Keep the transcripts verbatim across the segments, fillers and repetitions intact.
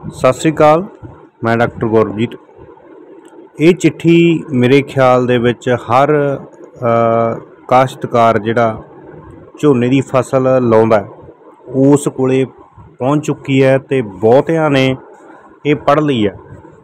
सत श्री अकाल। मैं डॉक्टर गौरवजीत। ये चिट्ठी मेरे ख्याल दे विच हर काश्तकार जिहड़ा झोने की फसल लाउंदा उस कोले पहुँच चुकी है तो बहुतियां ने ये पढ़ ली है।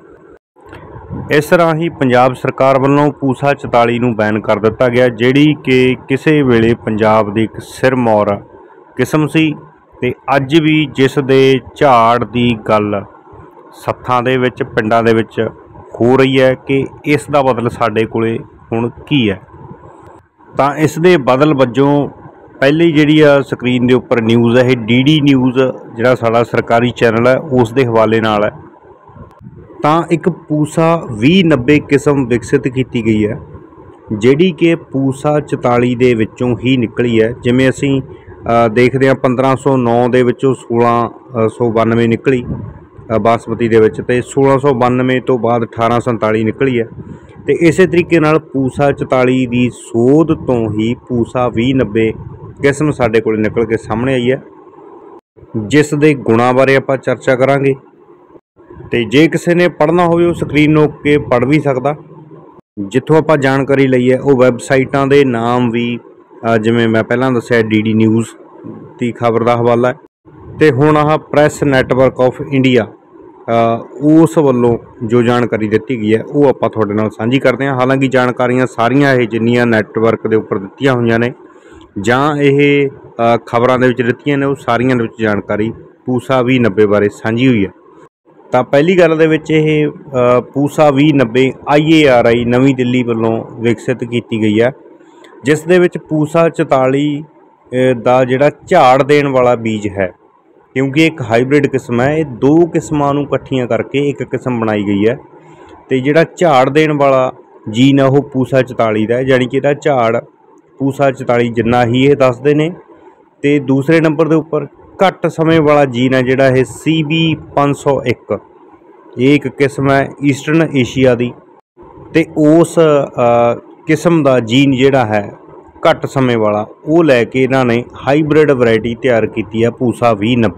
इस राही पंजाब सरकार वालों पूसा चौताली नूं बैन कर दिता गया, जिहड़ी कि किसी वेले पंजाब दी एक सिरमौर किस्म सी ते अज भी जिस दे झाड़ की गल सत्थां दे विच पिंडां दे विच हो रही है कि इस दा बदल साडे कोले हुण की है। तां इस दे बदल वजों पहली जिहड़ी आ स्क्रीन दे उपर न्यूज़ है, डी डी न्यूज़ जिहड़ा साडा सरकारी चैनल है उस दे हवाले नाल है। तां एक पूसा भी नब्बे किस्म विकसित की गई है, जिहड़ी कि पूसा चौताली दे विचों ही निकली है। जिवें असीं देखते हैं पंद्रह सौ नौ दे विचों सोलह सौ बानवे निकली बासमती दे विच, ते सोलह सौ बानवे तो बाद अठारह संताली निकली है। तो इस तरीके नाल पूसा चौताली की सोध तो ही पूसा भी नब्बे किस्म साडे कोल निकल के सामने आई है, जिस दे गुणा बारे आपां चर्चा करांगे। तो जे किसी ने पढ़ना हो स्क्रीन नोक के पढ़ भी सकता। जिथों आपां जानकारी लई है वो वैबसाइटां दे नाम भी जिवें मैं पहलां दस्सिआ डी डी न्यूज़ की खबर का हवाला है, तो हुण आह प्रैस नैटवर्क ऑफ इंडिया उस वल्लों जो जानकारी दी गई है वो आपां तुहाडे नाल सांझी करते हैं। हालांकि जानकारियां सारियां ये जिन्नियां नैटवर्क के उपर दित्तियां होईयां ने जां ये खबरां दे विच दित्तियां ने, वो सारियां दे विच जानकारी पूसा भी नब्बे बारे सांझी हुई है। तो पहली गल दे विच ये पूसा भी नब्बे आई ए आर आई नवी दिल्ली वालों विकसित की गई है, जिस दे विच पूसा चौताली दा जिहड़ा झाड़ देण वाला बीज है, क्योंकि एक हाईब्रिड किस्म है, ये दो किस्मां नूं इकट्ठियां करके एक किस्म बनाई गई है। तो जिहड़ा झाड़ देण वाला जीन है वो पूसा चौताली दा है, यानी कि इहदा झाड़ पूसा चौताली जिन्ना ही ये दसदे ने। ते दूसरे नंबर के उपर घट समय वाला जीन है जिहड़ा है सी बी पाँच सौ एक, ये एक किस्म है ईस्टर्न एशिया की। तो उस किस्म का जीन जिहड़ा है घट समय वाला वो लैके इन्होंने हाईब्रिड वैरायटी तैयार की है पूसा भी नब्बे।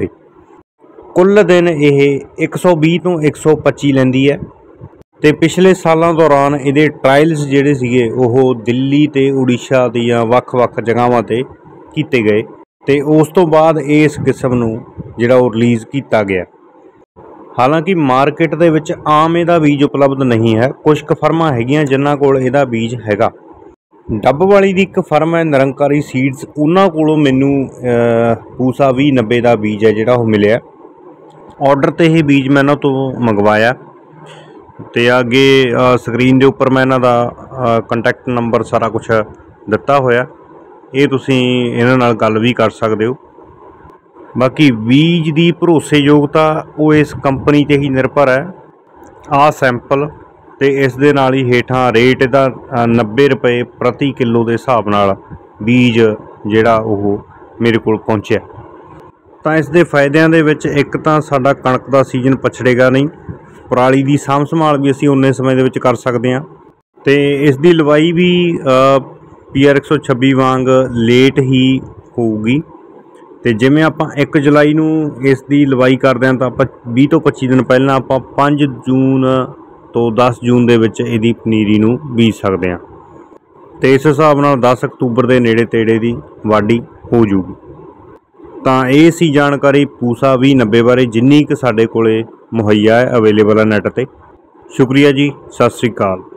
कुल दिन यह एक सौ भी तो एक सौ पच्ची लैंदी है। तो पिछले सालों दौरान ये ट्रायल्स जिहड़े सीगे वो दिल्ली ते उड़ीसा दियां वख-वख जगहां ते कीते गए, तो उस तो बाद इस किस्म नूं जिहड़ा वो रिलीज़ किया गया। हालांकि मार्केट दे विच आम इहदा बीज उपलब्ध नहीं है, कुछ क फर्मां हैगियां जिन्हां कोल इहदा बीज हैगा। डब वाली दी एक फर्म है निरंकारी सीड्स, उन्हां कोलों मैनू पूसा भी नब्बे का बीज है जिहड़ा वो मिलिया। ऑर्डर ते ही बीज मैं इन्हां तो मंगवाया, तो अगे स्क्रीन के उपर मैं इन्हां दा कंटैक्ट नंबर सारा कुछ दिता होया, ये तुसीं इन्हां नाल गल भी कर सकते हो। बाकी बीज की भरोसेयोगता वो इस कंपनी ते ही निर्भर है। आ सैंपल तो इस दे नाल ही हेठां रेट इहदा नब्बे रुपए प्रति किलो के हिसाब नाल बीज जिहड़ा वो मेरे कोल पहुँचा। तो इस दे फायदिਆਂ ਦੇ ਵਿੱਚ एक तो साडा कणक का सीजन पछड़ेगा नहीं, पराली की साਂਭ संभाल भी असीं उन्ने समय दे विच कर सकते हैं। तो इस दी लवाई भी पी आर एक सौ छब्बी वांग लेट ही होगी। तो जिमें आपां एक जुलाई नूं इस दी लवाई करदे हां, तो आपां बीस तो पच्ची दिन पहलां आपां पाँच जून तो दस जून दे विच इहदी पनीरी नूं बीज सकते हैं। तो इस हिसाब नाल दस अक्तूबर के नेड़े तेड़े की वाढी हो जूगी। तो ये सी जानकारी पूसा भी नब्बे बारे जिन्नी क साडे कोले मुहैया है, अवेलेबल है नैट ते। शुक्रिया जी, सत श्री अकाल।